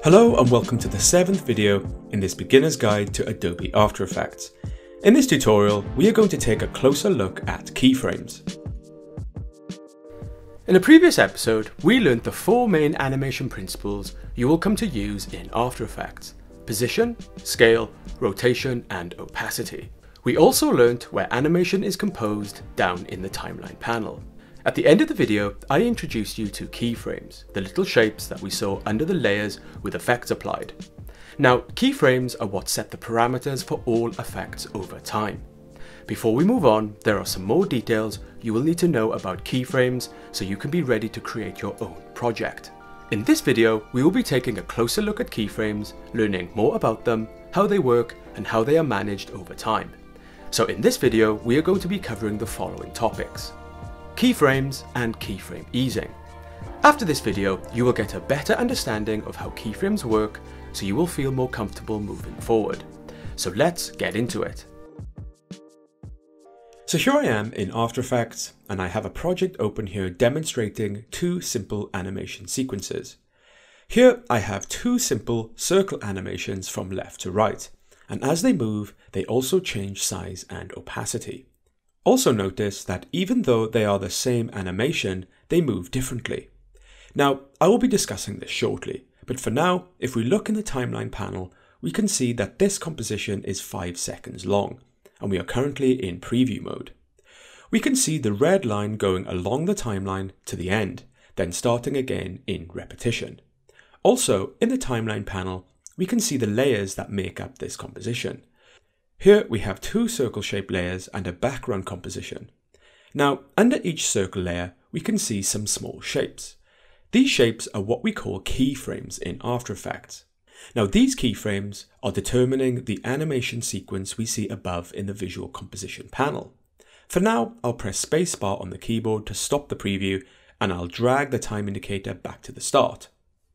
Hello and welcome to the 7th video in this beginner's guide to Adobe After Effects. In this tutorial, we are going to take a closer look at keyframes. In a previous episode, we learned the 4 main animation principles you will come to use in After Effects: position, scale, rotation, and opacity. We also learned where animation is composed down in the timeline panel. At the end of the video, I introduced you to keyframes, the little shapes that we saw under the layers with effects applied. Now, keyframes are what set the parameters for all effects over time. Before we move on, there are some more details you will need to know about keyframes so you can be ready to create your own project. In this video, we will be taking a closer look at keyframes, learning more about them, how they work, and how they are managed over time. So in this video, we are going to be covering the following topics: keyframes and keyframe easing. After this video, you will get a better understanding of how keyframes work, so you will feel more comfortable moving forward. So let's get into it. So here I am in After Effects, and I have a project open here demonstrating 2 simple animation sequences. Here I have 2 simple circle animations from left to right, and as they move, they also change size and opacity. Also notice that even though they are the same animation, they move differently. Now, I will be discussing this shortly, but for now, if we look in the timeline panel, we can see that this composition is 5 seconds long, and we are currently in preview mode. We can see the red line going along the timeline to the end, then starting again in repetition. Also, in the timeline panel, we can see the layers that make up this composition. Here we have 2 circle-shaped layers and a background composition. Now, under each circle layer, we can see some small shapes. These shapes are what we call keyframes in After Effects. Now, these keyframes are determining the animation sequence we see above in the visual composition panel. For now, I'll press spacebar on the keyboard to stop the preview, and I'll drag the time indicator back to the start.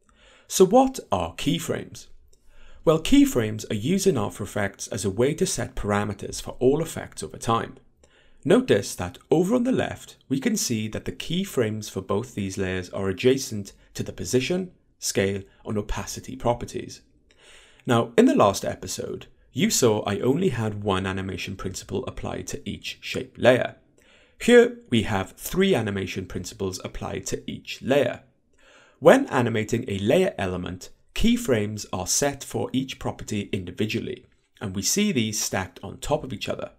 So what are keyframes? Well, keyframes are used in After Effects as a way to set parameters for all effects over time. Notice that over on the left, we can see that the keyframes for both these layers are adjacent to the position, scale, and opacity properties. Now, in the last episode, you saw I only had 1 animation principle applied to each shape layer. Here, we have 3 animation principles applied to each layer. When animating a layer element, keyframes are set for each property individually, and we see these stacked on top of each other.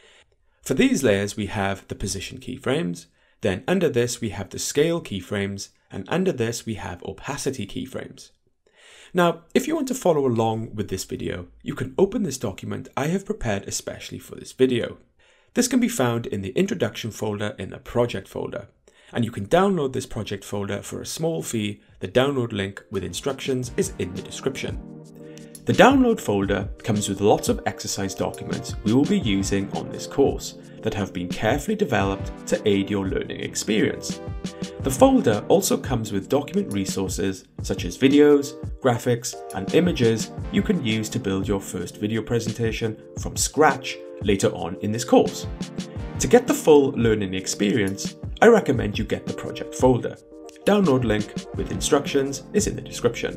For these layers, we have the position keyframes, then under this we have the scale keyframes, and under this we have opacity keyframes. Now, if you want to follow along with this video, you can open this document I have prepared especially for this video. This can be found in the introduction folder in the project folder, and you can download this project folder for a small fee. The download link with instructions is in the description. The download folder comes with lots of exercise documents we will be using on this course that have been carefully developed to aid your learning experience. The folder also comes with document resources such as videos, graphics, and images you can use to build your first video presentation from scratch later on in this course. To get the full learning experience, I recommend you get the project folder. Download link with instructions is in the description.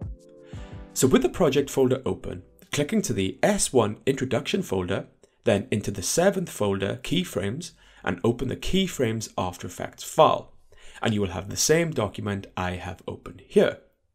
So with the project folder open, clicking to the S1 introduction folder, then into the 7th folder keyframes, and open the keyframes After Effects file, and you will have the same document I have opened here.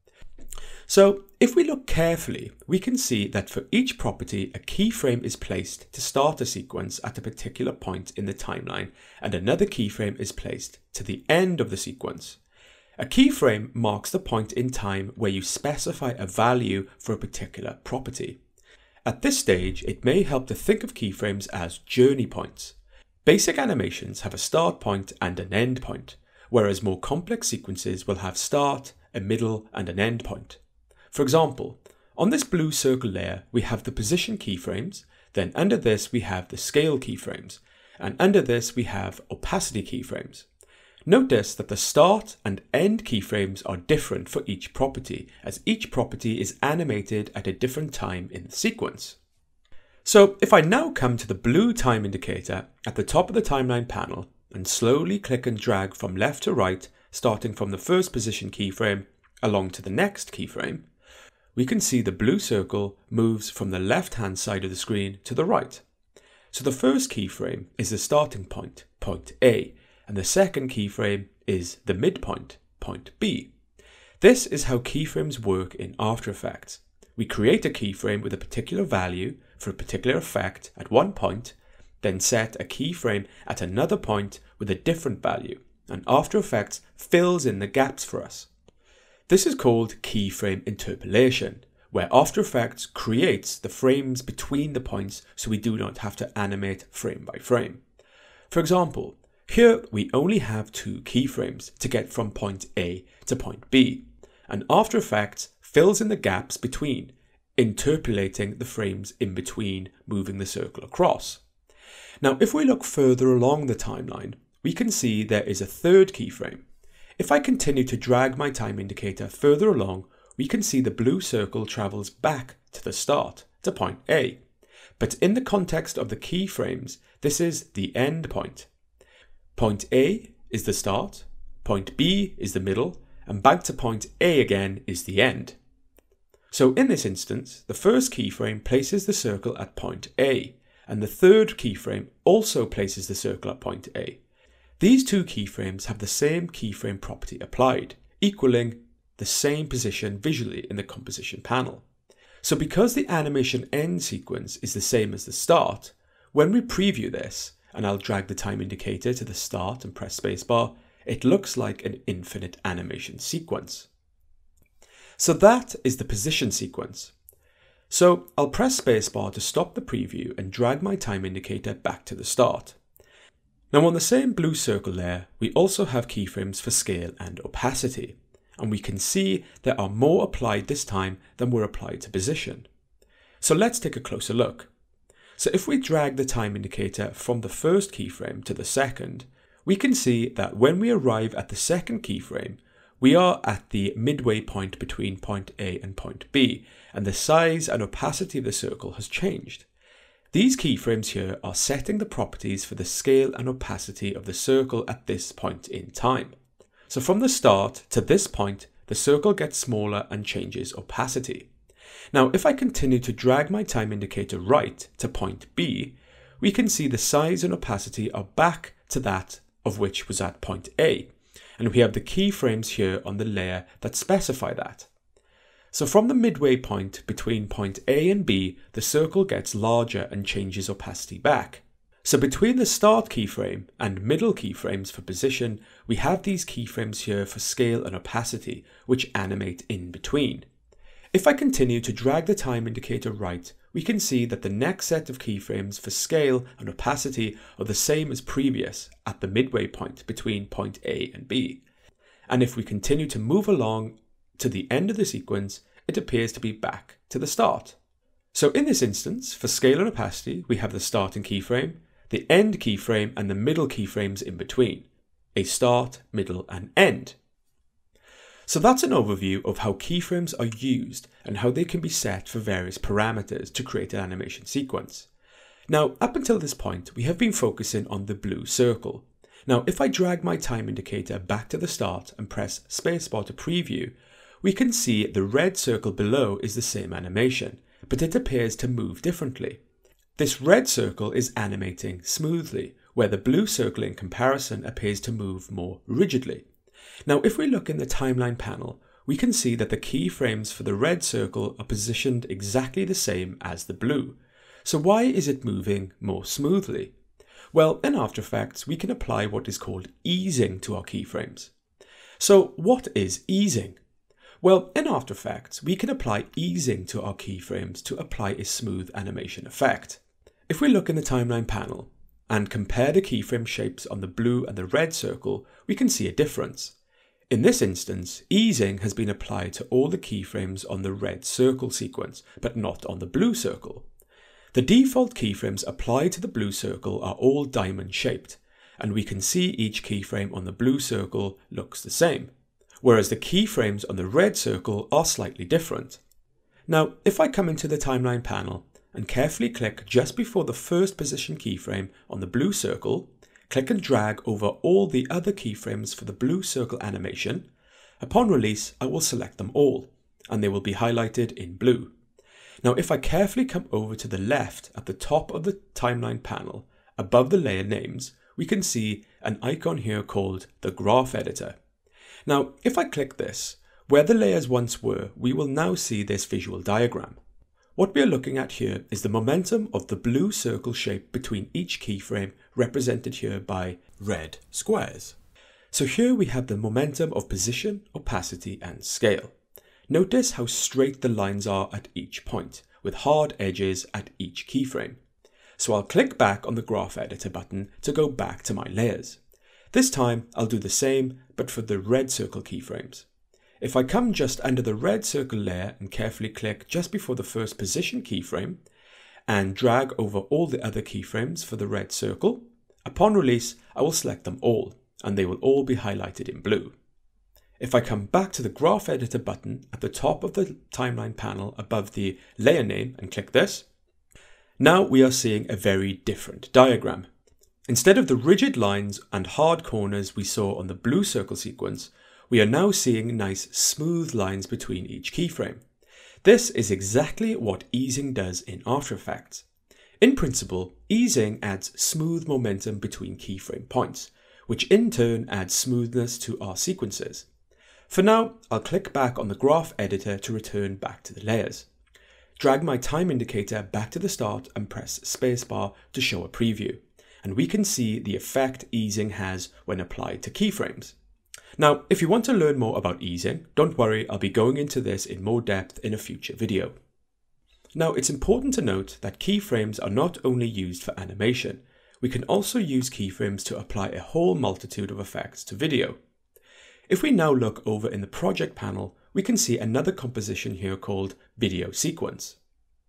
So if we look carefully, we can see that for each property, a keyframe is placed to start a sequence at a particular point in the timeline, and another keyframe is placed to the end of the sequence. A keyframe marks the point in time where you specify a value for a particular property. At this stage, it may help to think of keyframes as journey points. Basic animations have a start point and an end point, whereas more complex sequences will have start, a middle, and an end point. For example, on this blue circle layer, we have the position keyframes, then under this we have the scale keyframes, and under this we have opacity keyframes. Notice that the start and end keyframes are different for each property, as each property is animated at a different time in the sequence. So if I now come to the blue time indicator at the top of the timeline panel and slowly click and drag from left to right, starting from the first position keyframe along to the next keyframe, we can see the blue circle moves from the left-hand side of the screen to the right. So the first keyframe is the starting point, point A, and the second keyframe is the midpoint, point B. This is how keyframes work in After Effects. We create a keyframe with a particular value for a particular effect at one point, then set a keyframe at another point with a different value, and After Effects fills in the gaps for us. This is called keyframe interpolation, where After Effects creates the frames between the points so we do not have to animate frame by frame. For example, here we only have 2 keyframes to get from point A to point B, and After Effects fills in the gaps between, interpolating the frames in between, moving the circle across. Now, if we look further along the timeline, we can see there is a third keyframe. If I continue to drag my time indicator further along, we can see the blue circle travels back to the start, to point A. But in the context of the keyframes, this is the end point. Point A is the start, point B is the middle, and back to point A again is the end. So in this instance, the first keyframe places the circle at point A, and the third keyframe also places the circle at point A. These 2 keyframes have the same keyframe property applied, equaling the same position visually in the composition panel. So because the animation end sequence is the same as the start, when we preview this, and I'll drag the time indicator to the start and press spacebar, it looks like an infinite animation sequence. So that is the position sequence. So I'll press spacebar to stop the preview and drag my time indicator back to the start. Now on the same blue circle layer, we also have keyframes for scale and opacity, and we can see there are more applied this time than were applied to position. So let's take a closer look. So if we drag the time indicator from the first keyframe to the second, we can see that when we arrive at the second keyframe, we are at the midway point between point A and point B, and the size and opacity of the circle has changed. These keyframes here are setting the properties for the scale and opacity of the circle at this point in time. So from the start to this point, the circle gets smaller and changes opacity. Now, if I continue to drag my time indicator right to point B, we can see the size and opacity are back to that of which was at point A, and we have the keyframes here on the layer that specify that. So from the midway point between point A and B, the circle gets larger and changes opacity back. So between the start keyframe and middle keyframes for position, we have these keyframes here for scale and opacity, which animate in between. If I continue to drag the time indicator right, we can see that the next set of keyframes for scale and opacity are the same as previous at the midway point between point A and B. And if we continue to move along to the end of the sequence, it appears to be back to the start. So in this instance, for scale and opacity, we have the starting keyframe, the end keyframe, and the middle keyframes in between, a start, middle, and end. So that's an overview of how keyframes are used and how they can be set for various parameters to create an animation sequence. Now, up until this point, we have been focusing on the blue circle. Now, if I drag my time indicator back to the start and press spacebar to preview, we can see the red circle below is the same animation, but it appears to move differently. This red circle is animating smoothly, where the blue circle in comparison appears to move more rigidly. Now, if we look in the timeline panel, we can see that the keyframes for the red circle are positioned exactly the same as the blue. So why is it moving more smoothly? Well, in After Effects, we can apply what is called easing to our keyframes. So what is easing? Well, in After Effects, we can apply easing to our keyframes to apply a smooth animation effect. If we look in the timeline panel and compare the keyframe shapes on the blue and the red circle, we can see a difference. In this instance, easing has been applied to all the keyframes on the red circle sequence, but not on the blue circle. The default keyframes applied to the blue circle are all diamond shaped, and we can see each keyframe on the blue circle looks the same, whereas the keyframes on the red circle are slightly different. Now, if I come into the timeline panel and carefully click just before the first position keyframe on the blue circle, click and drag over all the other keyframes for the blue circle animation. Upon release, I will select them all, and they will be highlighted in blue. Now if I carefully come over to the left at the top of the timeline panel, above the layer names, we can see an icon here called the Graph Editor. Now if I click this, where the layers once were, we will now see this visual diagram. What we are looking at here is the momentum of the blue circle shape between each keyframe, represented here by red squares. So here we have the momentum of position, opacity and scale. Notice how straight the lines are at each point, with hard edges at each keyframe. So I'll click back on the Graph Editor button to go back to my layers. This time I'll do the same, but for the red circle keyframes. If I come just under the red circle layer and carefully click just before the first position keyframe and drag over all the other keyframes for the red circle, upon release I will select them all and they will all be highlighted in blue. If I come back to the Graph Editor button at the top of the timeline panel above the layer name and click this, now we are seeing a very different diagram. Instead of the rigid lines and hard corners we saw on the blue circle sequence, we are now seeing nice smooth lines between each keyframe. This is exactly what easing does in After Effects. In principle, easing adds smooth momentum between keyframe points, which in turn adds smoothness to our sequences. For now, I'll click back on the Graph Editor to return back to the layers. Drag my time indicator back to the start and press spacebar to show a preview, and we can see the effect easing has when applied to keyframes. Now, if you want to learn more about easing, don't worry, I'll be going into this in more depth in a future video. Now, it's important to note that keyframes are not only used for animation, we can also use keyframes to apply a whole multitude of effects to video. If we now look over in the project panel, we can see another composition here called Video Sequence.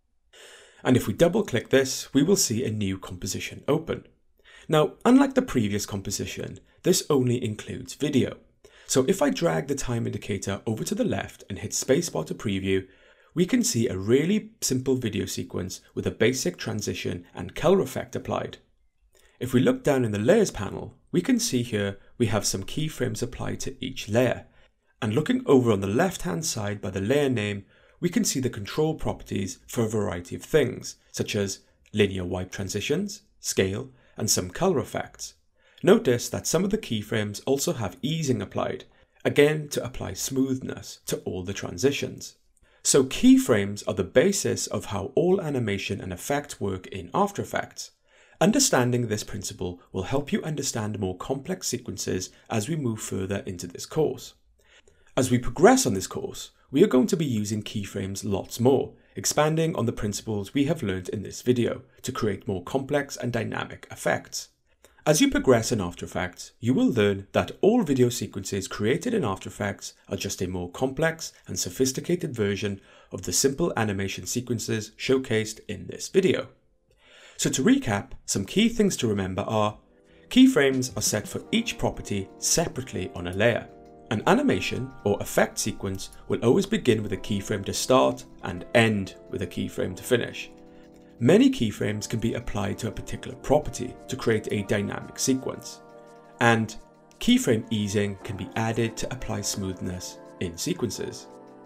And if we double click this, we will see a new composition open. Now, unlike the previous composition, this only includes video. So if I drag the time indicator over to the left and hit spacebar to preview, we can see a really simple video sequence with a basic transition and color effect applied. If we look down in the layers panel, we can see here we have some keyframes applied to each layer. And looking over on the left hand side by the layer name, we can see the control properties for a variety of things, such as linear wipe transitions, scale, and some color effects. Notice that some of the keyframes also have easing applied, again to apply smoothness to all the transitions. So keyframes are the basis of how all animation and effects work in After Effects. Understanding this principle will help you understand more complex sequences as we move further into this course. As we progress on this course, we are going to be using keyframes lots more, expanding on the principles we have learned in this video to create more complex and dynamic effects. As you progress in After Effects, you will learn that all video sequences created in After Effects are just a more complex and sophisticated version of the simple animation sequences showcased in this video. So to recap, some key things to remember are: keyframes are set for each property separately on a layer. An animation or effect sequence will always begin with a keyframe to start and end with a keyframe to finish. Many keyframes can be applied to a particular property to create a dynamic sequence. And keyframe easing can be added to apply smoothness in sequences.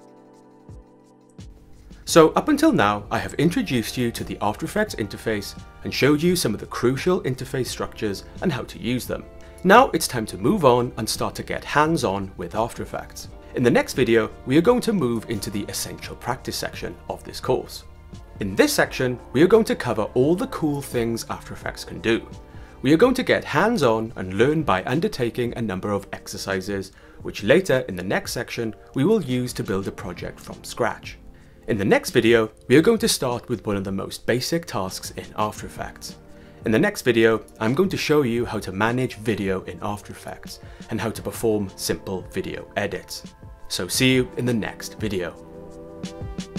So up until now, I have introduced you to the After Effects interface and showed you some of the crucial interface structures and how to use them. Now it's time to move on and start to get hands-on with After Effects. In the next video, we are going to move into the essential practice section of this course. In this section, we are going to cover all the cool things After Effects can do. We are going to get hands-on and learn by undertaking a number of exercises, which later in the next section, we will use to build a project from scratch. In the next video, we are going to start with one of the most basic tasks in After Effects. In the next video, I'm going to show you how to manage video in After Effects and how to perform simple video edits. So see you in the next video.